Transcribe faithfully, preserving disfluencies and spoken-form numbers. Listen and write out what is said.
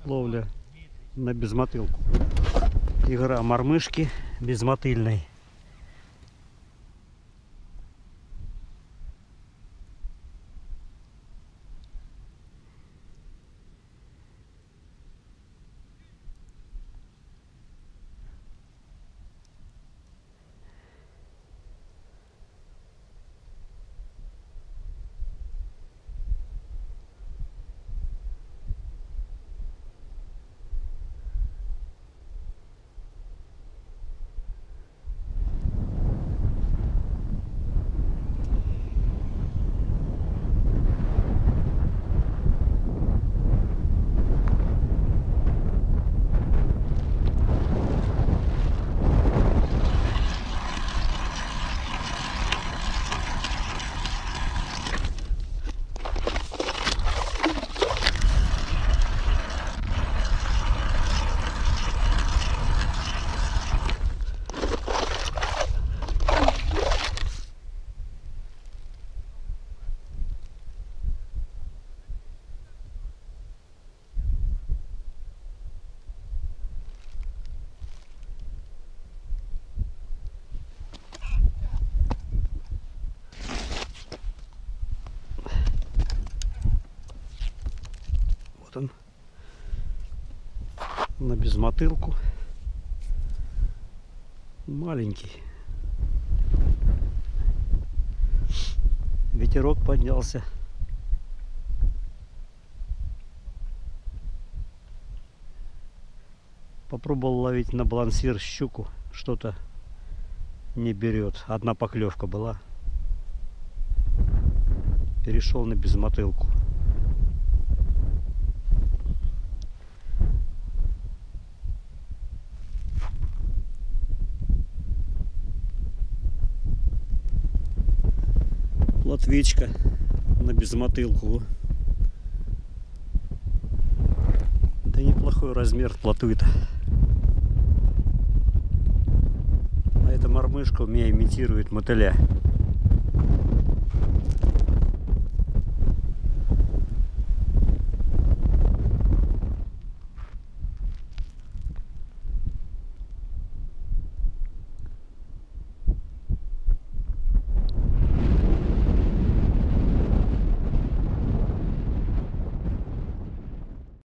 Ловля на безмотылку. Игра мормышки безмотыльной. Вот он на безмотылку. Маленький. Ветерок поднялся. Попробовал ловить на балансир щуку. Что-то не берет. Одна поклевка была. Перешел на безмотылку. Плотвичка на безмотылку. Да неплохой размер плотвы-то. А эта мормышка у меня имитирует мотыля.